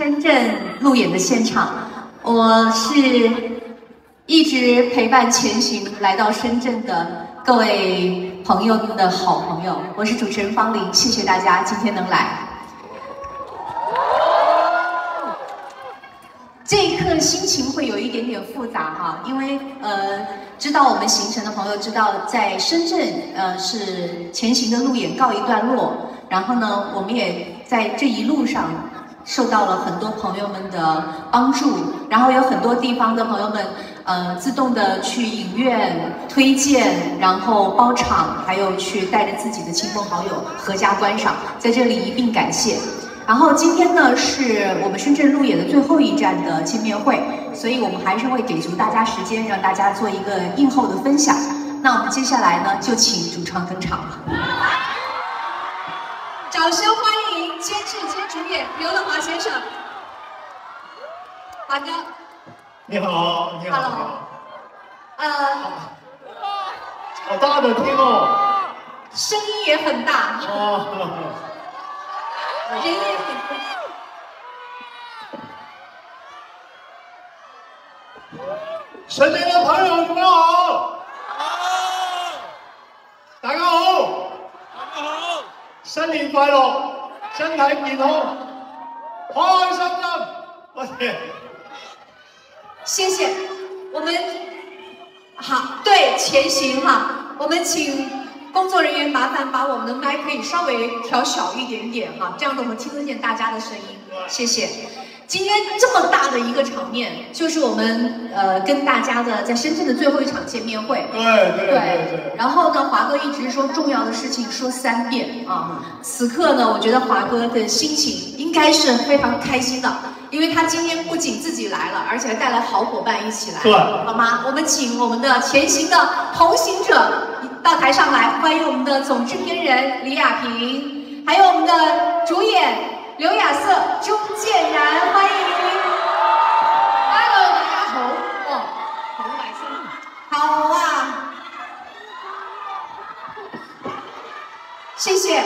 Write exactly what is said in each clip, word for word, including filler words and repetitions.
深圳路演的现场，我是一直陪伴前行来到深圳的各位朋友的好朋友，我是主持人方琳，谢谢大家今天能来。这一刻心情会有一点点复杂哈，因为呃，知道我们行程的朋友知道，在深圳呃是前行的路演告一段落，然后呢，我们也在这一路上受到了很多朋友们的帮助，然后有很多地方的朋友们呃自动的去影院推荐，然后包场，还有去带着自己的亲朋好友合家观赏，在这里一并感谢。然后今天呢是我们深圳路演的最后一站的见面会，所以我们还是会给足大家时间，让大家做一个映后的分享。那我们接下来呢就请主唱登场了，掌声欢迎监制兼主演刘德华先生。华哥， 你好，你好， Hello 你好。 呃， 好大的厅哦， 声音也很大， 哦， 人也很多。 深圳的朋友你们好，大家好，大家好，新年快樂，身體健康，開開心心，我哋。 谢谢，我们好，对，前行哈，我们请工作人员麻烦把我们的麦可以稍微调小一点点哈，这样子我们听得见大家的声音，谢谢。今天这么大的一个场面，就是我们呃跟大家的在深圳的最后一场见面会。 对对对对。 然后呢，华哥一直说重要的事情说三遍啊。此刻呢，我觉得华哥的心情应该是非常开心的，因为他今天不仅自己来了，而且还带来好伙伴一起来， 对， 好吗？我们请我们的前行的同行者到台上来，欢迎我们的总制片人李亚平，还有我们的主演刘亚瑟、钟建然，欢迎。Hello， 大家好，哦，好百姓，好啊，谢谢。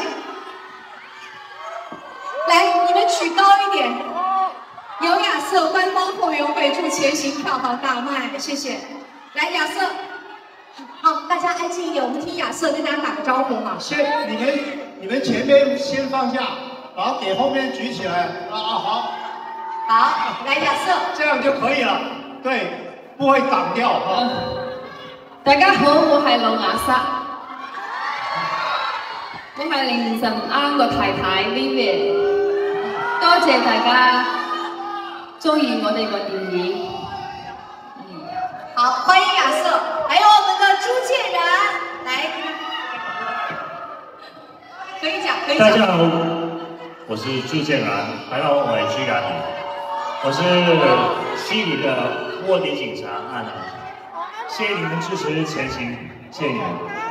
来，你们举高一点。刘亚瑟官方后援会祝前行票房大卖，谢谢。来，亚瑟，好，大家安静一点，我们听亚瑟跟大家打个招呼哈。 先，你们你们前面先放下。然后给后面举起来，啊啊好， 好，来亚瑟， 这样就可以了，对，不會擋掉啊。 大家好，我係劉亞瑟，我係凌晨啱個太太 Vivian， 多謝大家中意我哋個電影。 嗯，好，歡迎亞瑟，還有我們的朱建然，來，可以講，可以講。 大家好。我是朱建然，还有我係朱家怡，我是戲里的卧底警察阿南，謝謝你們支持前行，謝謝你們。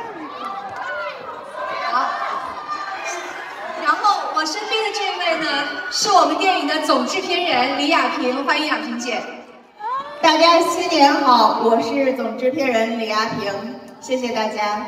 好，然後我身邊的這位呢，是我們電影的總製片人李亞平，歡迎亞平姐。 大家新年好，我是總製片人李亞平，謝謝大家。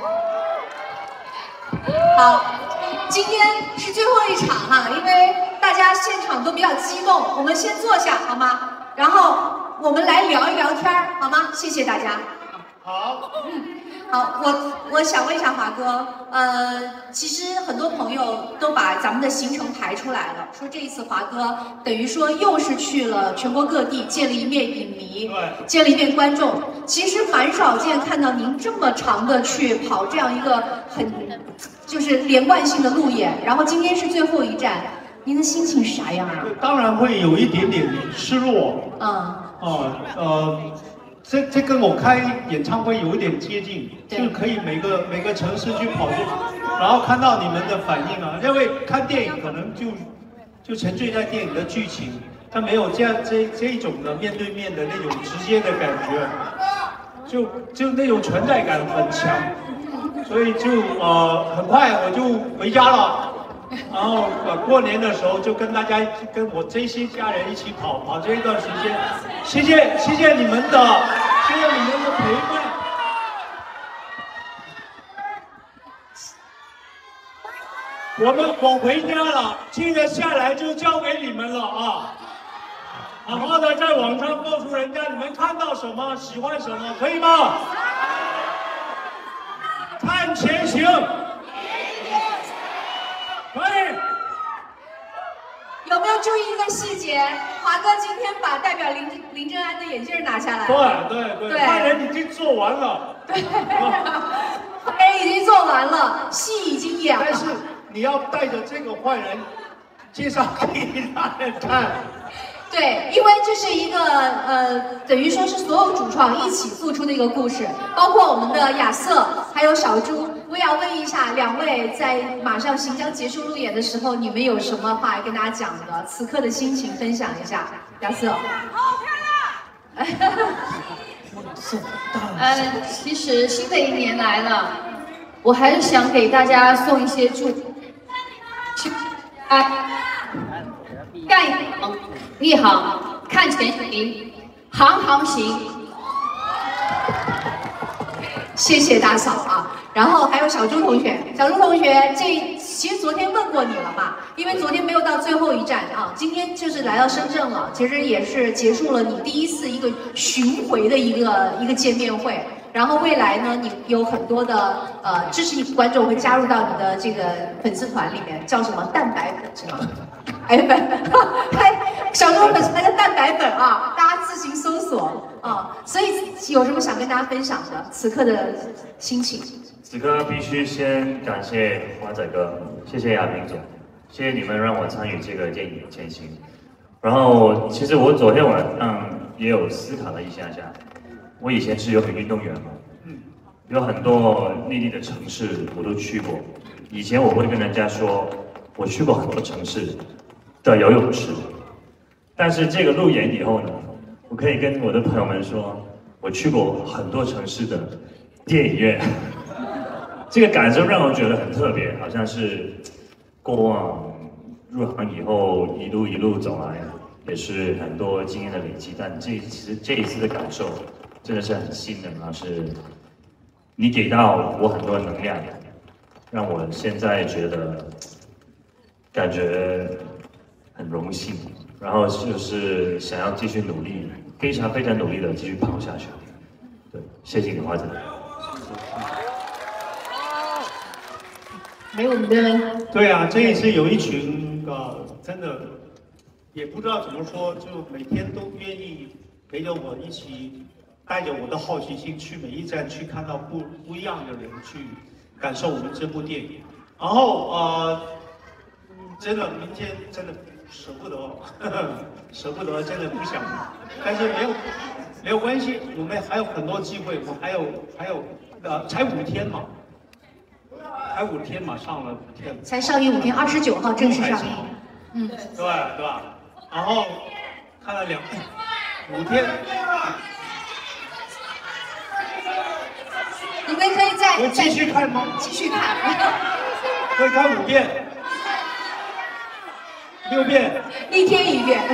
好。今天是最后一场哈，因为大家现场都比较激动，我们先坐下好吗？然后我们来聊一聊天好吗？谢谢大家。 好， 嗯，好，我我想问一下华哥，呃，其实很多朋友都把咱们的行程排出来了，说这一次华哥等于说又是去了全国各地，见了一面影迷， 对， 见了一面观众。其实蛮少见看到您这么长的去跑这样一个很。就是连贯性的路演，然后今天是最后一站，您的心情啥样啊？ 当然会有一点点失落。 嗯。 哦，呃，这这跟我开演唱会有一点接近，就可以每个每个城市去跑去，然后看到你们的反应啊，因为看电影可能就就沉醉在电影的剧情，它没有这样这这一种的面对面的那种直接的感觉，就就那种存在感很强。所以就呃很快我就回家了，然后呃过年的时候就跟大家跟我这些家人一起跑跑这一段时间，谢谢谢谢你们的谢谢你们的陪伴。我们我回家了，接着下来就交给你们了啊！ 好好的在网上告诉人家你们看到什么，喜欢什么，可以吗？看前行，可以。 有没有注意一个细节？华哥今天把代表林林正安的眼镜拿下来。 对对对，坏人已经做完了。对， 坏人已经做完了，戏已经演了。 但是你要带着这个坏人介绍给他人看。 对，因为这是一个呃，等于说是所有主创一起做出的一个故事，包括我们的亚瑟还有小朱。我也要问一下两位，在马上行将结束路演的时候，你们有什么话要跟大家讲的？此刻的心情分享一下，亚瑟。 好漂亮！呃，其实新的一年来了，我还是想给大家送一些祝福，啊，干一行，一行，看前行，行行行。 谢谢大嫂啊，然后还有小朱同学，小朱同学，这其实昨天问过你了嘛？因为昨天没有到最后一站啊，今天就是来到深圳了，其实也是结束了你第一次一个巡回的一个一个见面会。然后未来呢，你有很多的呃支持你的观众会加入到你的这个粉丝团里面，叫什么蛋白粉是吗？白粉，小猪粉还叫蛋白粉啊，大家自行搜索啊。所以有什么想跟大家分享的？此刻的心情。 此刻必须先感谢华仔哥，谢谢亚萍总，谢谢你们让我参与这个电影《前行》。然后其实我昨天晚上也有思考了一下下。我以前是游泳运动员嘛，有很多内地的城市我都去过。以前我会跟人家说，我去过很多城市的游泳池，但是这个路演以后呢，我可以跟我的朋友们说，我去过很多城市的电影院。这个感受让我觉得很特别，好像是过往入行以后一路一路走来，也是很多经验的累积。但这其实这一次的感受。真的是很新的嘛，是你给到我很多能量，让我现在觉得感觉很荣幸，然后就是想要继续努力，非常非常努力的继续跑下去。对，谢谢你，华仔。 没有我们的。 对啊，这一次有一群呃，真的也不知道怎么说，就每天都愿意陪着我一起。带着我的好奇心去每一站去看到不不一样的人，去感受我们这部电影。然后呃，真的明天真的舍不得，呵呵舍不得，真的不想。但是没有没有关系，我们还有很多机会，我还有还有呃，才五天嘛，才五天嘛，上了五天。 才上映五天，二十九号正式上映。 嗯，对对吧？然后看了两五天。 你们可以再继续看吗？ 继续看， 可以看五遍、六遍， 一天一遍。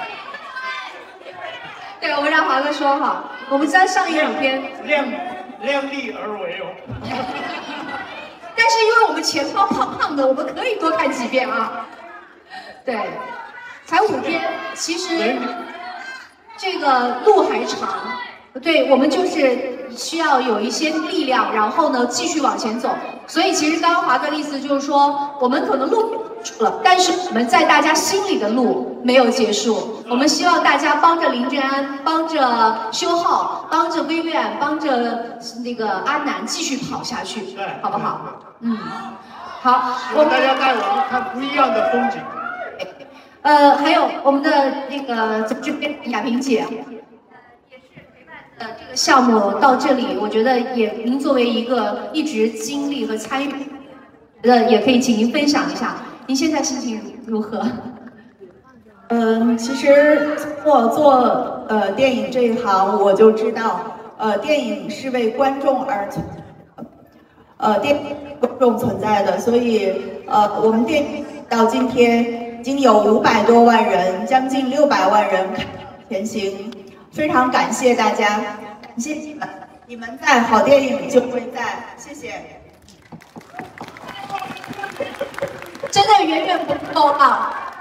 对，我们让华哥说哈，我们将上映五天， 量量力而为哦。 但是因为我们钱包胖胖的，我们可以多看几遍啊。对，才五天，其实这个路还长。对，我们就是需要有一些力量，然后呢继续往前走。所以其实刚刚华哥的意思就是说，我们可能路出了，但是我们在大家心里的路没有结束。我们希望大家帮着林正安，帮着修浩，帮着微微，帮着那个阿南继续跑下去，好不好？嗯，好， 我们大家带我们看不一样的风景。 呃，还有我们的那个总制片亚萍姐。呃，这个项目到这里，我觉得也您作为一个一直经历和参与，呃，也可以请您分享一下，您现在心情如何？ 嗯，其实我做呃电影这一行，我就知道，呃，电影是为观众而存，呃，电影观众存在的，所以呃，我们电影到今天已经有五百多万人，将近六百万人看前行。非常感谢大家，感谢你们，你们在，好电影就会在，谢谢。 真的远远不够啊！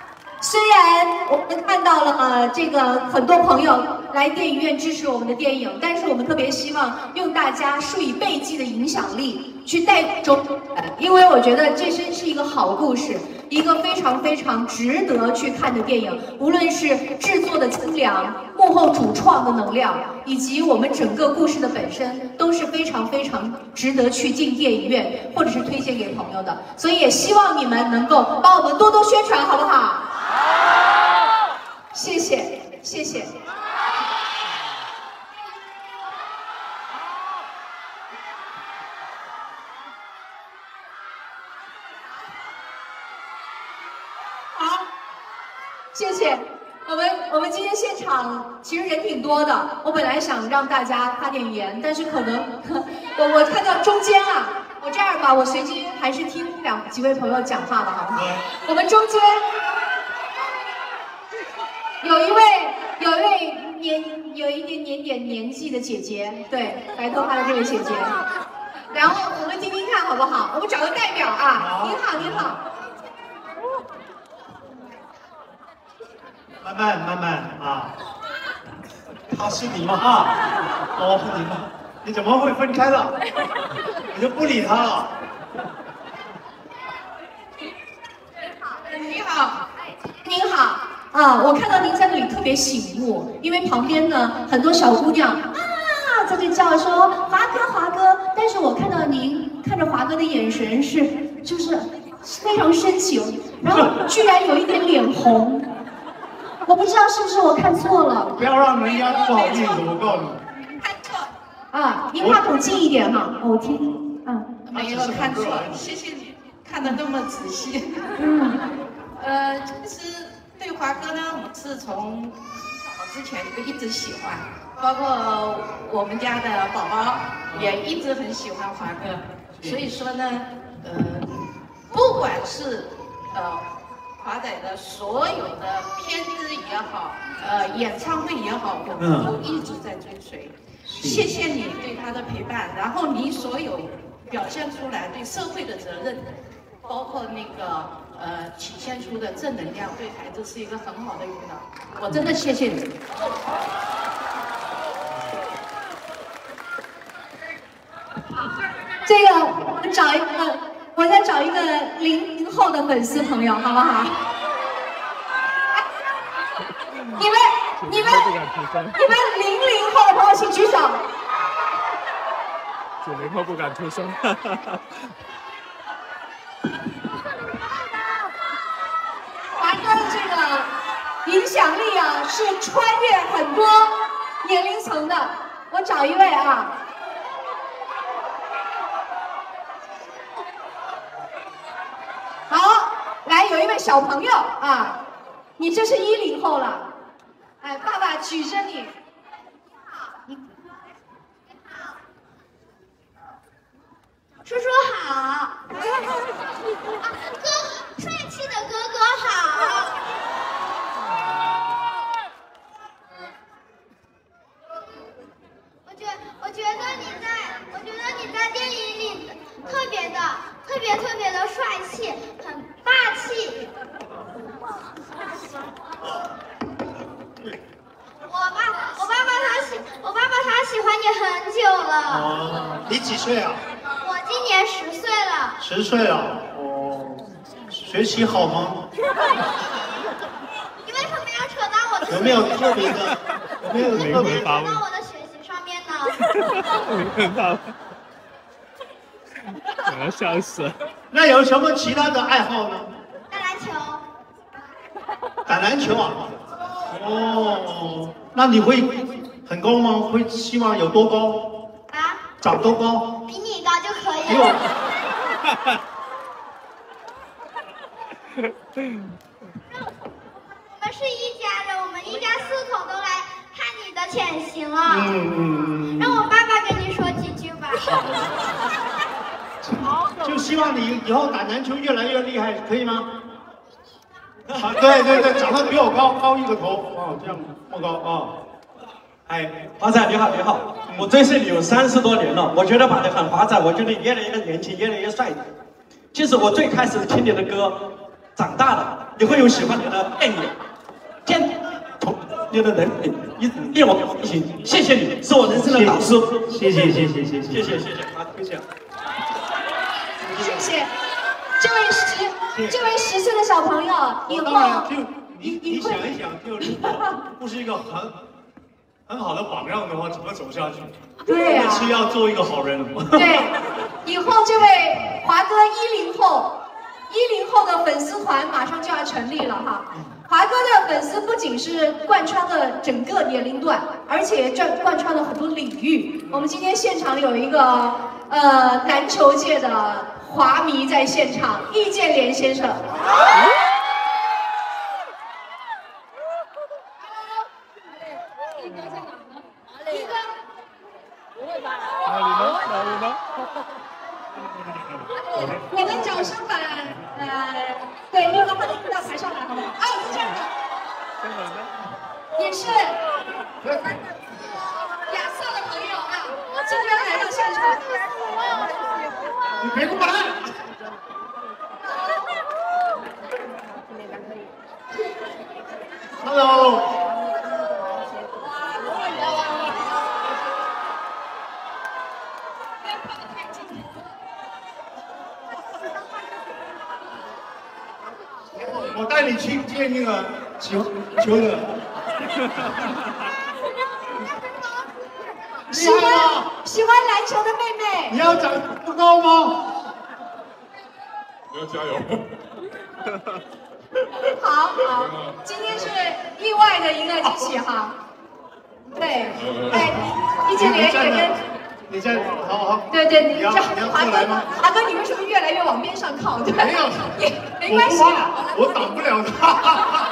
虽然我们看到了呃这个很多朋友来电影院支持我们的电影，但是我们特别希望用大家数以倍计的影响力去带走，因为我觉得这真是一个好故事，一个非常非常值得去看的电影。无论是制作的精良、幕后主创的能量，以及我们整个故事的本身，都是非常非常值得去进电影院或者是推荐给朋友的。所以也希望你们能够帮我们多多宣传，好不好？好，谢谢，谢谢。好，谢谢。我们我们今天现场其实人挺多的，我本来想让大家发点言，但是可能我我看到中间啊，我这样吧，我随机还是听两几位朋友讲话吧，好不好？我们中间。有一位，有一位年有一点点点年纪的姐姐，对，白头发的这位姐姐。然后我们听听看好不好？我们找个代表啊，您好，您好。 慢慢慢慢啊，他是你吗？啊，哦，你吗？你怎么会分开了？你就不理他了？ 你好，您好。啊，我看到您在那里特别醒目，因为旁边呢很多小姑娘啊在这叫说华哥华哥，但是我看到您看着华哥的眼神是就是非常深情，然后居然有一点脸红，我不知道是不是我看错了。 不要让人家不好意思，我告诉你。 看错啊，离话筒近一点哈，哦，我听啊， 没有看错，谢谢你看得那么仔细。 嗯， 呃，其实。对华哥呢，我是从早之前就一直喜欢，包括我们家的宝宝也一直很喜欢华哥，所以说呢，呃，不管是呃华仔的所有的片子也好，呃演唱会也好，我们都一直在追随。谢谢你对他的陪伴，然后你所有表现出来对社会的责任，包括那个。呃，体现出的正能量，对孩子是一个很好的引导。我真的谢谢你。 这个我找一个，我再找一个零零后的粉丝朋友，好不好？你们、你们、你们零零后的朋友请举手。 九零后不敢出声。 华哥的这个影响力啊，是穿越很多年龄层的。我找一位啊，好，来有一位小朋友啊，你这是一零后了，哎，爸爸举着你。你好，叔叔好。 哥，帅气的哥哥好。我觉我觉得你在，我觉得你在电影里特别的、特别特别的帅气，很霸气。我爸，我爸爸他喜，我爸爸他喜欢你很久了。 哦，你几岁啊？ 我今年十岁了。 十岁了，哦，学习好吗？ 你为什么要扯到我的？ 有没有特别的？有没有特别扯到我的学习上面呢？ 没看到，我要笑死了。 那有什么其他的爱好呢？ 打篮球。 打篮球啊？哦，那你会很高吗？会希望有多高？ 啊？ 长多高？ 比你高就可以比了。我们是一家人，我们一家四口都来看你的潜行了。 嗯嗯嗯。 让我爸爸跟你说几句吧。 就希望你以后打篮球越来越厉害，可以吗？啊，对对对，长得比我高高一个头，哦，这样这么高啊。 哎，华仔你好你好，我认识你有三十多年了，我觉得把你喊华仔，我觉得你越来越年轻，越来越帅。其实我最开始听你的歌， 长大了，你会有喜欢你的电影，见从你的人品一直令我同行。谢谢你，是我人生的导师。 谢谢谢谢谢谢谢谢谢谢，好，谢谢。 谢谢，这位十这位十岁的小朋友，以后就你你想一想，就如果不是一个很很好的榜样的话，怎么走下去？ 对呀、啊， 是要做一个好人。 对，以后这位华哥一零后，一零后的粉丝团马上就要成立了哈。华哥的粉丝不仅是贯穿了整个年龄段，而且贯贯穿了很多领域。我们今天现场有一个呃篮球界的华迷在现场，易建联先生。 哪里呢？哪里呢？ 你们掌声把呃，对，那个把你到台上来好不好？啊，这样的，也是亚瑟的朋友啊，今天来到现场。 你别过来。Hello。我带你去见那个球球的。 喜欢喜欢篮球的妹妹。 你要长不高吗？ 你要加油。 好好，今天是意外的一个惊喜哈。对，哎，易建联也跟。 你这好好。 对对，你这华哥， 华哥，你为什么越来越往边上靠？对， 没有， 也没关系的， 我挡不了他。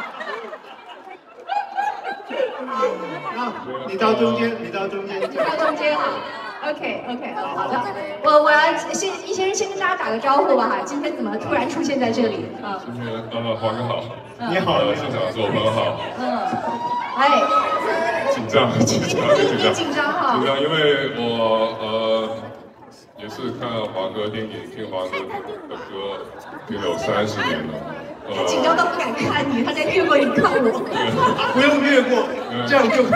你到中间，你到中间， 你到中间啊。OK OK， 好的，我我要先易先生先跟大家打个招呼吧哈，今天怎么突然出现在这里？ 嗯，今天呃，华哥好， 你好， 现场的所有朋友好。 嗯，哎， 紧张，紧张，紧张， 紧张哈， 紧张，因为我呃也是看华哥电影，听华哥的歌，听了有三十年了。 他紧张到不敢看你，他在越过你看我。 不用越过，这样就。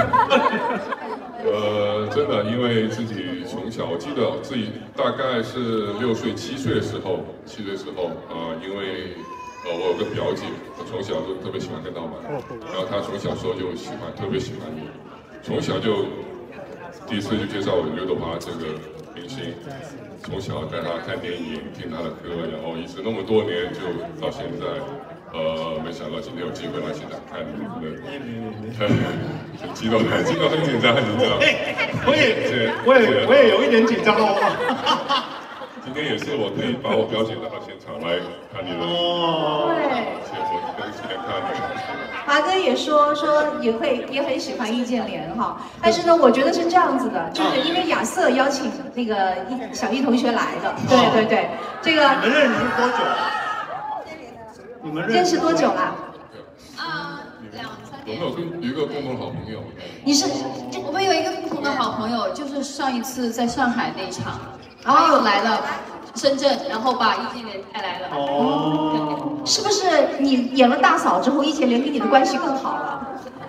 呃，真的，因为自己从小，我记得自己大概是六岁、七岁的时候，七岁的时候，呃，因为呃我有个表姐，我从小就特别喜欢跟她玩，然后她从小时候就喜欢，特别喜欢你，从小就第一次就介绍我刘德华这个明星，从小带她看电影，听她的歌，然后一直那么多年就到现在。呃，没想到今天有机会来现场看你们的，很激动，很激动，很紧张，很紧张。 我也，我也，我也有一点紧张哦。 今天也是我可以把我表姐带到现场来看你的哦，对， 结婚，跟今天看你。 华哥也说说也会也很喜欢易建联哈，但是呢，我觉得是这样子的，就是因为亚瑟邀请那个易小易同学来的，对对对，这个。 你们认识多久？你们认识多久了？ 啊，两三年。我们有共一个共同好朋友。 你是？ 我们有一个共同的好朋友，就是上一次在上海那一场，然后又来了深圳，然后把易建联带来了。 哦。是不是你演了大嫂之后，易建联跟你的关系更好了？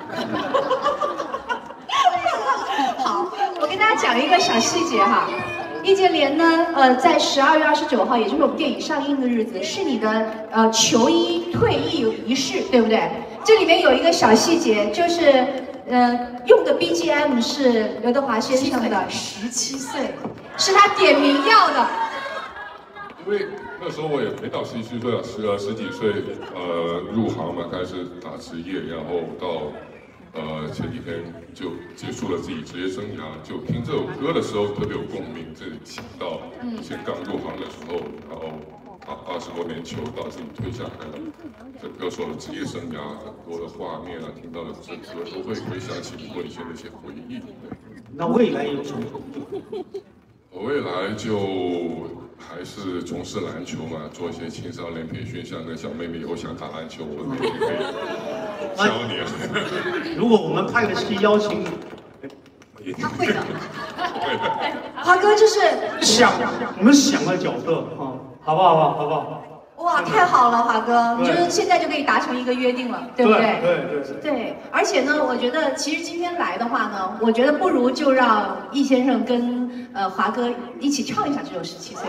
好，我跟大家讲一个小细节哈。易建联呢，呃，在十二月二十九号，也就是我们电影上映的日子，是你的呃球衣退役仪式，对不对？这里面有一个小细节，就是呃用的 B G M 是刘德华先生的《十七岁》，是他点名要的。 因为那时候我也没到十七岁了，十呃十几岁，呃入行嘛，开始打职业，然后到。呃，前几天就结束了自己职业生涯，就听这首歌的时候特别有共鸣，这里想到以前刚入行的时候，然后二二十多年球到自己退下来了，这歌手的职业生涯很多的画面啊，听到的这歌都会回想起我以前的一些回忆。 那未来有什么？ 我未来就还是从事篮球嘛，做一些青少年培训，像那小妹妹以后想打篮球，我可以可以教你啊。 如果我们拍个戏邀请你，他会的。 会的。 华哥就是想，我们想个角色啊，好不好？好不好？好不好？ 哇，太好了，华哥，你就是现在就可以达成一个约定了，对不对？ 对对对。 对，而且呢，我觉得其实今天来的话呢，我觉得不如就让易先生跟呃华哥一起唱一下这首《十七岁》。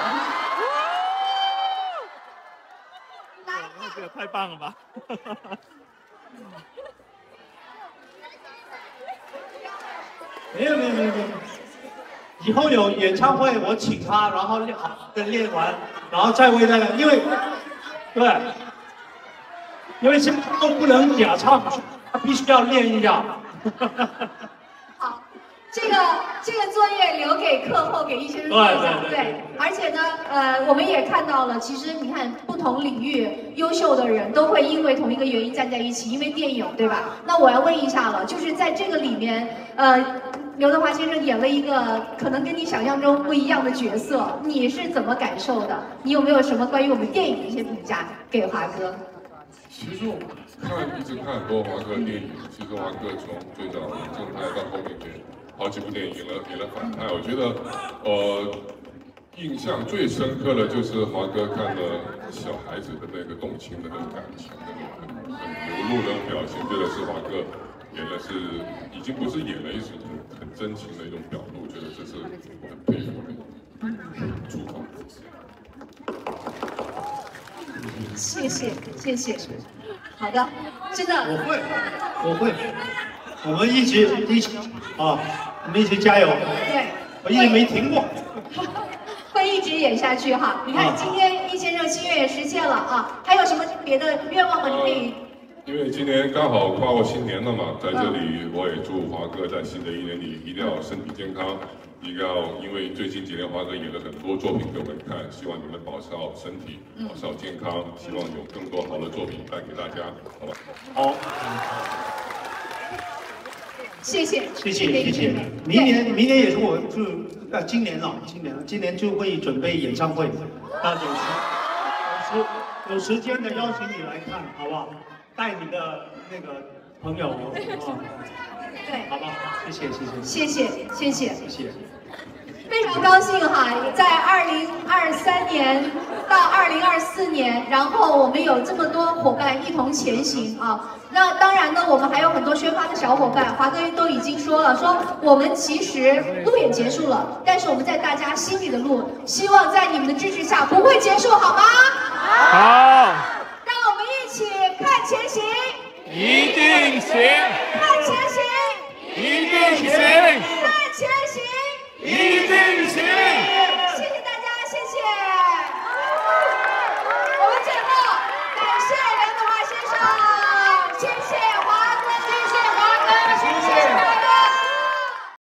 这个太棒了吧！ 没有没有没有没有，以后有演唱会我请他，然后练好的练完，然后再为大家，因为对，因为现在都不能假唱，他必须要练一下。 好，这个这个作业留给课后给易先生做一下，对。而且呢，呃，我们也看到了，其实你看不同领域优秀的人都会因为同一个原因站在一起，因为电影，对吧？那我要问一下了，就是在这个里面，呃。刘德华先生演了一个可能跟你想象中不一样的角色，你是怎么感受的？你有没有什么关于我们电影的一些评价给华哥？ 其实我看一直看很多华哥的电影，其实华哥从最早的正派到后面演好几部电影演了演了反派，我觉得呃印象最深刻的就是华哥看了小孩子的那个动情的那种感情，那种很很流露的表情，觉得是华哥演的是已经不是演了，一种很很真情的一种表露，我觉得这是我很佩服的出口。 谢谢谢谢，好的，真的我会我会，我们一起一起啊，我们一起加油。 对， 我一直没停过。 会一直演下去哈！你看今天易先生心愿也实现了啊，还有什么别的愿望吗？你可以。 因为今年刚好跨过新年了嘛，在这里我也祝华哥在新的一年里一定要身体健康，一定要因为最近几年华哥演了很多作品给我们看，希望你们保持好身体，保持好健康，希望有更多好的作品带给大家，好吧？ 好， 谢谢， 谢谢谢谢。明年明年也是我就呃今年了，今年今年就会准备演唱会，那有时有时有时间的邀请你来看，好不好？带你的那个朋友，啊， 对， 好吧，谢谢谢谢， 谢谢谢谢谢谢， 非常高兴哈，在二零二三年到二零二四年，然后我们有这么多伙伴一同前行啊。那当然呢，我们还有很多宣发的小伙伴，华哥都已经说了，说我们其实路也结束了，但是我们在大家心里的路，希望在你们的支持下不会结束，好吗？